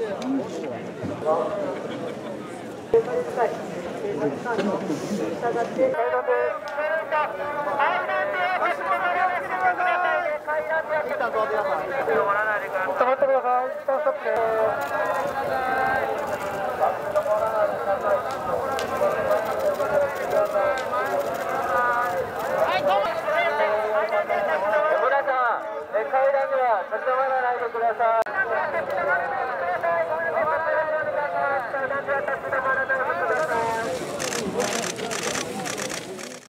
階段には立ち止まらないでください。